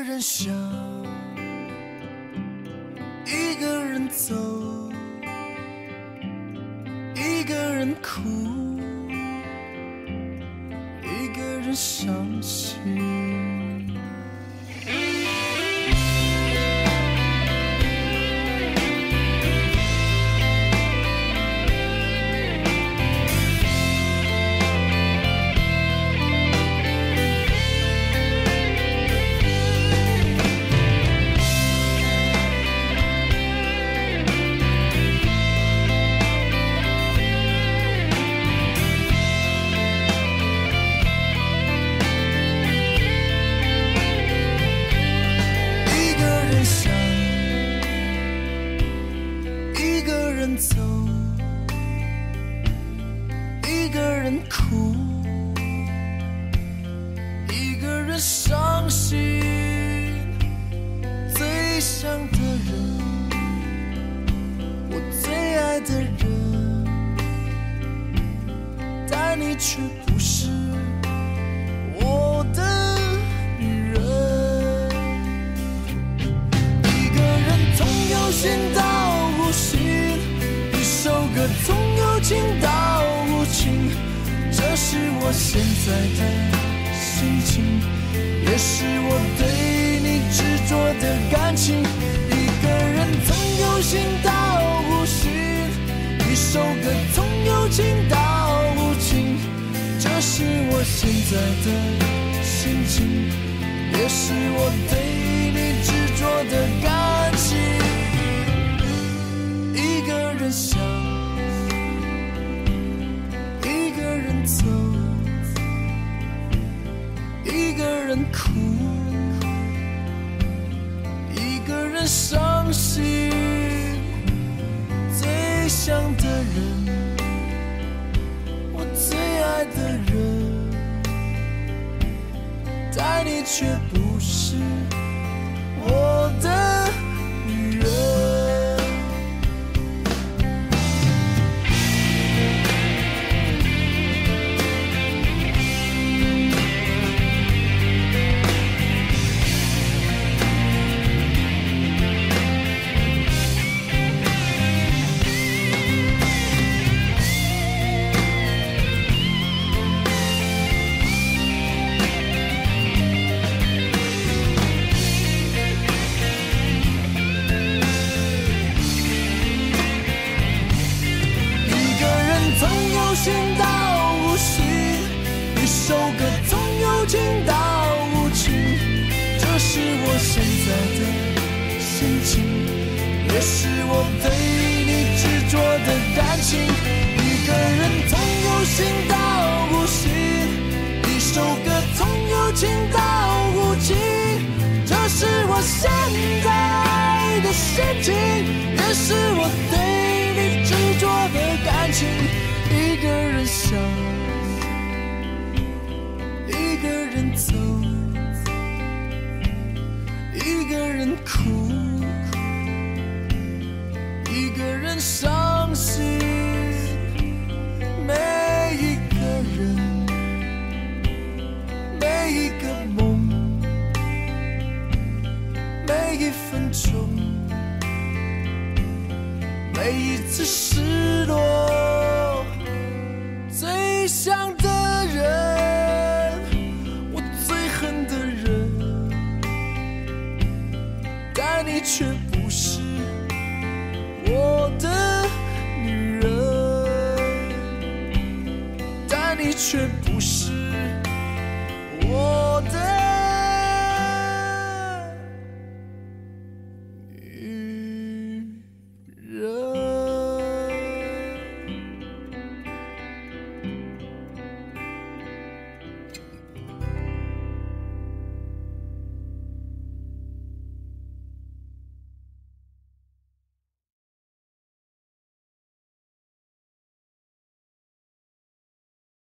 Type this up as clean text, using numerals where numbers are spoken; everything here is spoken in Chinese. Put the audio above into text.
人想，一个人走，一个人哭，一个人伤心。走，一个人哭，一个人伤心。最想的人，我最爱的人，但你却不是我的女人。一个人从有心到无心，首歌从有情到无情，这是我现在的心情，也是我对你执着的感情。一个人从有心到无心，一首歌从有情到无情，这是我现在的心情，也是我对你执着的感情。一个人想，一个人走，一个人哭，一个人伤心。最想的人，我最爱的人，但你却不是我的女人。心到无心，一首歌从有情到无情，这是我现在的心情，也是我对你执着的感情。一个人从有心到无心，一首歌从有情到无情，这是我现在的心情，也是我对你执着的感情。一个人想，一个人走，一个人哭，一个人伤心。每一个人，每一个梦，每一分钟，每一次失落。最想的人，我最恨的人，但你却不是我的女人，但你却不是我的